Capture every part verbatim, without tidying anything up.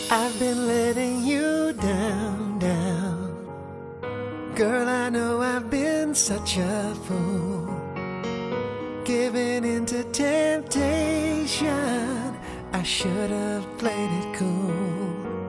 I've been letting you down, down. Girl, I know I've been such a fool, giving into temptation. I should have played it cool.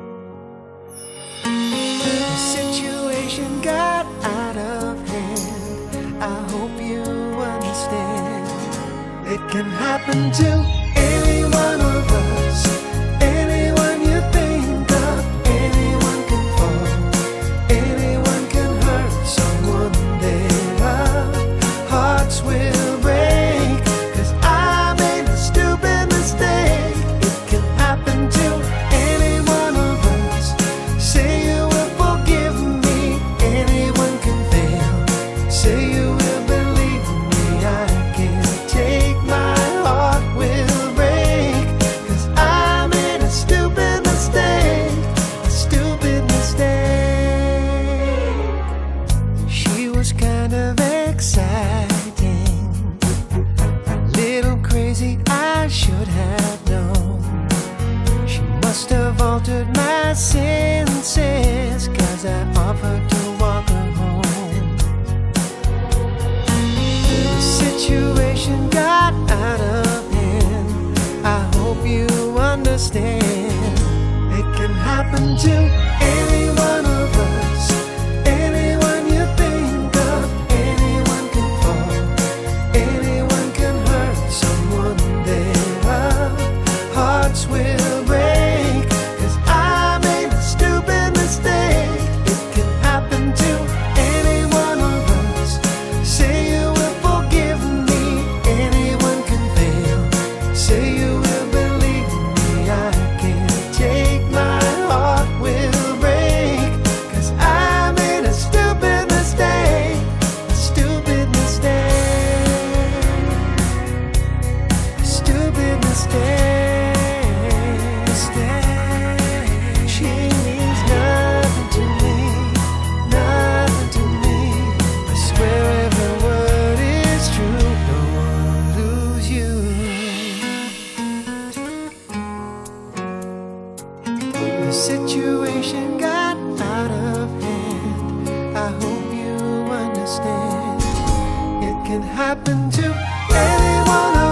The situation got out of hand. I hope you understand. It can happen to any one of us. Anyone you think of, anyone can fall. Anyone can hurt someone they love. Hearts will break, 'cause I made a stupid mistake. It can happen to any one of us. Say you will forgive me. Anyone can fail. Say you will believe me. I can't take my heart will break, 'cause I made a stupid mistake. A stupid mistake. She was kind of exciting, a little crazy, I should have known. She must have altered my senses, 'cause I offered to walk her home. The situation got out of hand. I hope you understand. It can happen to any one of us. Anyone you think of, anyone can fall. Anyone can hurt someone they love. Hearts will break, 'cause I made a stupid mistake. It can happen to any one of us. Say you will forgive me. Anyone can fail. Say you will believe me. I can't take my heart will break, 'cause I made a stupid mistake. A stupid mistake. A stupid mistake. Mistake. She means nothing to me. Nothing to me. I swear every word is true. Don't wanna lose you. The situation got out of hand. I hope you understand. It can happen to anyone.